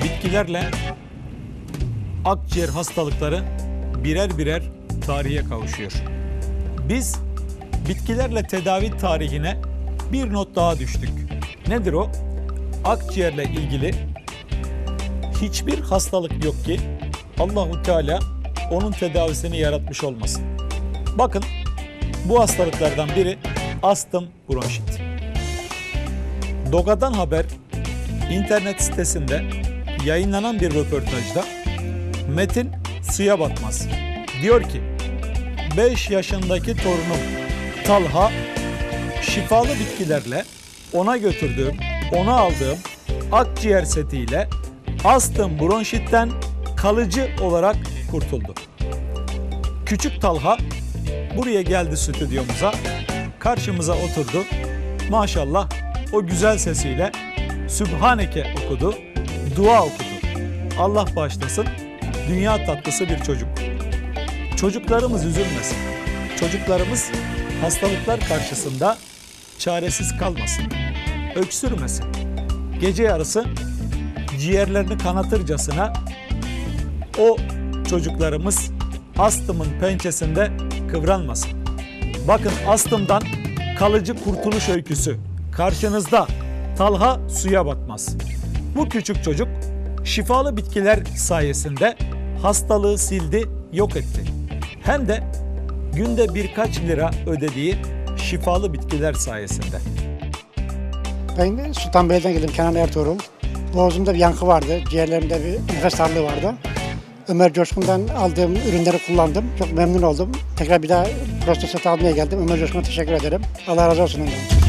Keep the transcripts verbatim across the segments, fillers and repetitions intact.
bitkilerle akciğer hastalıkları birer birer tarihe kavuşuyor. Biz bitkilerle tedavi tarihine bir not daha düştük. Nedir o? Akciğerle ilgili hiçbir hastalık yok ki Allahu Teala onun tedavisini yaratmış olmasın. Bakın, bu hastalıklardan biri astım, bronşit. Doga'dan Haber internet sitesinde yayınlanan bir röportajda Metin suya batmaz diyor ki, beş yaşındaki torunum Talha şifalı bitkilerle ona götürdüğüm, ona aldığım akciğer setiyle astım, bronşitten kalıcı olarak kurtuldu. Küçük Talha buraya geldi stüdyomuza, karşımıza oturdu. Maşallah o güzel sesiyle Sübhaneke okudu, dua okudu. Allah bağışlasın, dünya tatlısı bir çocuk. Çocuklarımız üzülmesin. Çocuklarımız hastalıklar karşısında çaresiz kalmasın. Öksürmesin. Gece yarısı ciğerlerini kanatırcasına o çocuklarımız astımın pençesinde kıvranmasın. Bakın, astımdan kalıcı kurtuluş öyküsü karşınızda. Talha suya batmaz. Bu küçük çocuk şifalı bitkiler sayesinde hastalığı sildi, yok etti. Hem de günde birkaç lira ödediği şifalı bitkiler sayesinde. Ben Sultanbeyli'den geldim, Kenan Ertuğrul. Boğazımda bir yankı vardı, ciğerlerimde bir nefes darlığı vardı. Ömer Coşkun'dan aldığım ürünleri kullandım. Çok memnun oldum. Tekrar bir daha prostat almaya geldim. Ömer Coşkun'a teşekkür ederim. Allah razı olsun ondan.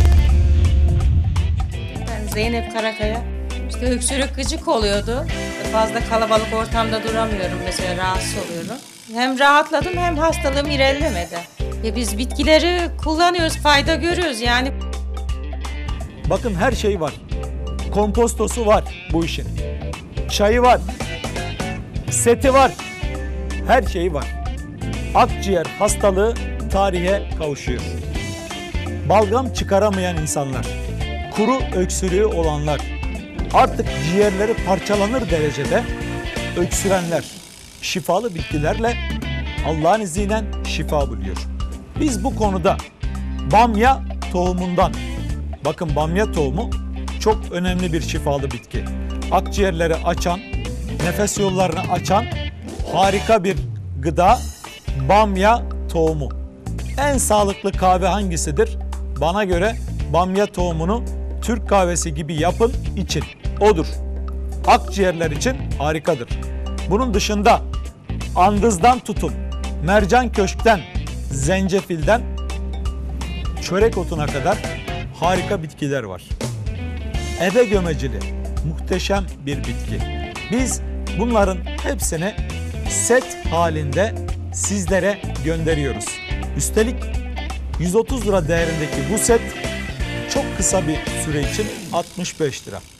Ben Zeynep Karakaya. İşte öksürük, gıcık oluyordu. Fazla kalabalık ortamda duramıyorum mesela, rahatsız oluyorum. Hem rahatladım hem hastalığım ilerlemedi. Ya biz bitkileri kullanıyoruz, fayda görüyoruz yani. Bakın, her şey var. Kompostosu var bu işin. Çayı var. Seti var. Her şeyi var. Akciğer hastalığı tarihe kavuşuyor. Balgam çıkaramayan insanlar, kuru öksürüğü olanlar, artık ciğerleri parçalanır derecede öksürenler şifalı bitkilerle Allah'ın izniyle şifa buluyor. Biz bu konuda bamya tohumundan, bakın bamya tohumu çok önemli bir şifalı bitki. Akciğerleri açan, nefes yollarını açan harika bir gıda bamya tohumu. En sağlıklı kahve hangisidir? Bana göre bamya tohumunu Türk kahvesi gibi yapın, için. Odur. Akciğerler için harikadır. Bunun dışında andızdan tutun, mercan köşkten, zencefilden çörek otuna kadar harika bitkiler var. Ebe gömecili muhteşem bir bitki. Biz bunların hepsini set halinde sizlere gönderiyoruz. Üstelik yüz otuz lira değerindeki bu set çok kısa bir süre için altmış beş lira.